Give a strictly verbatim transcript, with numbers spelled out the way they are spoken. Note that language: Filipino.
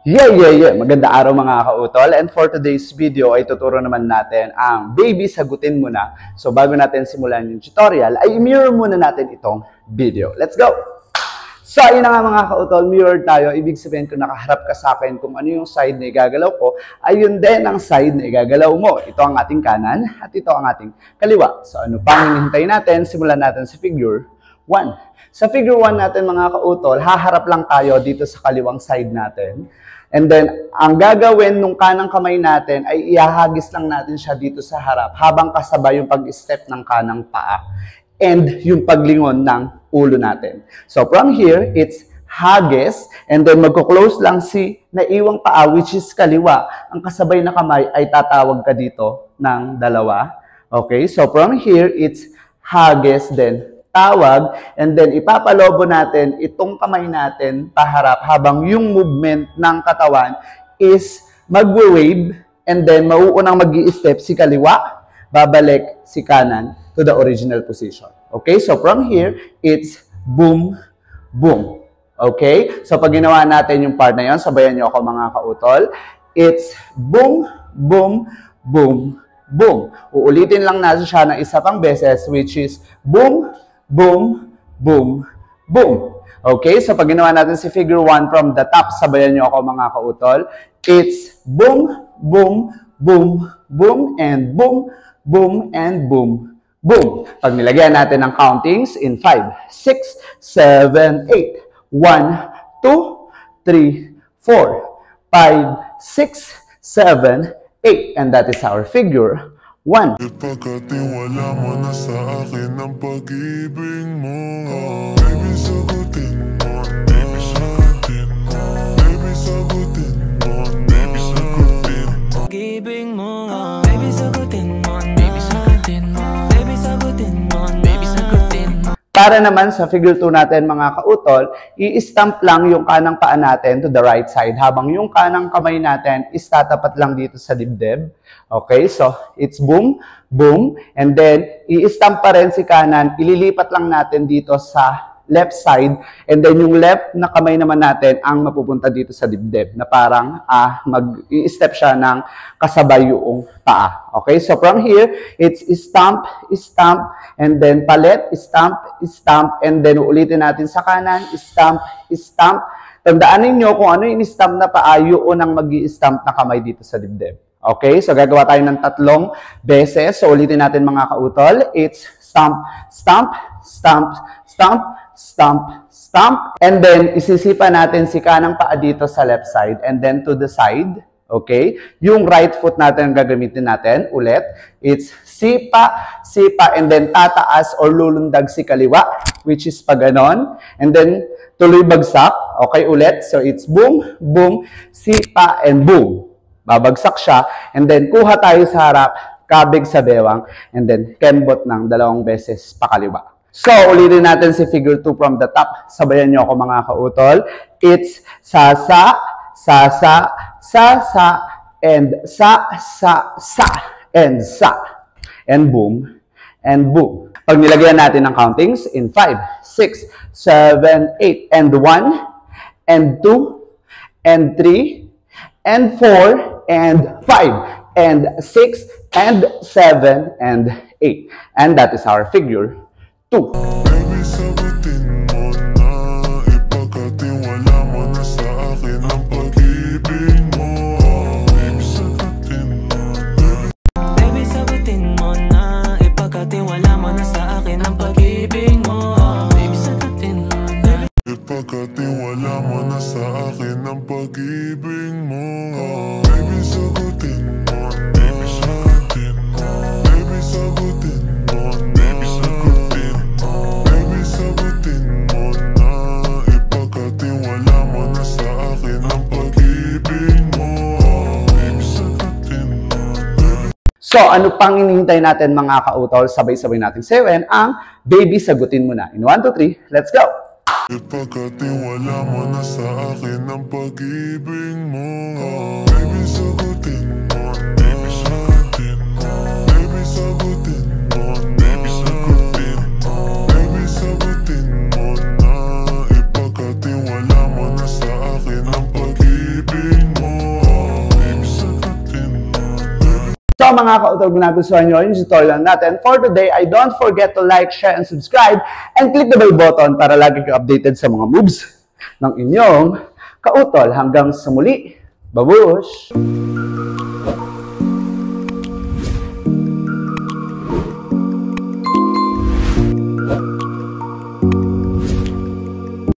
Yeah, yeah, yeah. Maganda araw mga kautol. And for today's video ay tuturo naman natin ang baby sagutin mo na. So bago natin simulan yung tutorial ay mirror muna natin itong video. Let's go! So ayun na nga mga kautol, mirror tayo. Ibig sabihin kung nakaharap ka sa akin kung ano yung side na igagalaw ko, ayun din ang side na igagalaw mo. Ito ang ating kanan at ito ang ating kaliwa. So ano pang hinihintay natin? Simulan natin sa figure one. Sa figure one natin mga kautol, haharap lang tayo dito sa kaliwang side natin. And then, ang gagawin nung kanang kamay natin ay ihahagis lang natin siya dito sa harap habang kasabay yung pag-step ng kanang paa and yung paglingon ng ulo natin. So, from here, it's hagis and then magko-close lang si naiwang paa which is kaliwa. Ang kasabay na kamay ay tatawag ka dito ng dalawa. Okay? So, from here, it's hagis then tawag, and then ipapalobo natin itong kamay natin paharap habang yung movement ng katawan is magwe-wave and then mauunang mag-i-step si kaliwa, babalik si kanan to the original position. Okay? So from here, it's boom, boom. Okay? So pag ginawa natin yung part na yun, sabayan nyo ako mga kautol, it's boom, boom, boom, boom. Uulitin lang natin siya ng isa pang beses which is boom, boom, boom, boom. Okay? So, pag ginawa natin si figure one from the top, sabayan nyo ako mga kautol. It's boom, boom, boom, boom, and boom, boom, and boom, boom. Pag nilagyan natin ng countings in five, six, seven, eight. one, two, three, four, five, six, seven, eight. And that is our figure one. Ipagkatiwala mo na sa akin ang pag-ibig mo. Baby, sagutin mo. Baby, sagutin mo. Baby, sagutin mo. Baby, sagutin mo. Pag-ibig mo. Baby, sagutin mo. Baby, sagutin mo. Baby, sagutin mo. Baby, sagutin mo. Para naman sa figure two natin mga kautol, i-stamp lang yung kanang paa natin to the right side habang yung kanang kamay natin is tatapat lang dito sa dibdib. Okay, so it's boom, boom, and then i-stamp pa rin si kanan, ililipat lang natin dito sa left side, and then yung left na kamay naman natin ang mapupunta dito sa dibdib na parang ah, mag-i-step siya ng kasabay yung paa. Okay, so from here, it's stamp, stamp, and then palit, stamp, stamp, and then ulitin natin sa kanan, stamp, stamp. Tandaan ninyo kung ano yung stamp na paa, yun ang mag-i-stamp na kamay dito sa dibdib. Okay, so gagawa tayo ng tatlong beses. So ulitin natin mga kautol. It's stamp, stamp, stamp, stamp, stamp, stamp. And then isisipa natin si kanang paa dito sa left side and then to the side. Okay, yung right foot natin ang gagamitin natin. Ulit, it's sipa, sipa, and then tataas or lulundag si kaliwa, which is pa ganon. And then tuloy bagsak. Okay, ulit. So it's boom, boom, sipa, and boom. Babagsak siya, and then kuha tayo sa harap, kabig sa bewang, and then kembot ng dalawang beses pakaliwa. So, ulitin natin si figure two from the top. Sabayan nyo ako mga kautol. It's sasa, sasa, sasa, and sa, sa, sa, and sa, and boom, and boom. Pag nilagyan natin ng countings in five, six, seven, eight, and one, and two, and three, and four, and five, and six, and seven, and eight. And that is our figure two. Baby, sagutin mo na. Ipagkatiwala mo na sa akin ang pag-ibig mo. Baby, sagutin mo na. Baby, sagutin mo na. Ipagkatiwala mo na sa akin ang pag-ibig mo. Baby, sagutin mo na. Ipagkatiwala mo na sa akin ang pag-ibig mo. Baby, sagutin mo. Baby, sagutin mo. Baby, sagutin mo. Baby, sagutin mo. Baby, sagutin mo na. Ipagkatiwala mo na sa akin ang pag-ibig mo. Baby, sagutin mo na. So, ano pang inihintay natin mga kautol? Sabay-sabay natin sayawan ang baby sagutin mo na. In one, two, three, let's go! Ipagkatiwala mo na sa akin ang pag-ibig mo. Baby, sagutin mo. Baby, sagutin mo. Baby, sagutin mo. Baby, sagutin mo. Baby, sagutin mo na. Ipagkatiwala mo na sa akin ang pag-ibig So mga kautol, kung nagustuhan nyo yung tutorial natin for today, I don't forget to like, share, and subscribe, and click the bell button para lagi kayo updated sa mga moves ng inyong kautol. Hanggang sa muli, babush!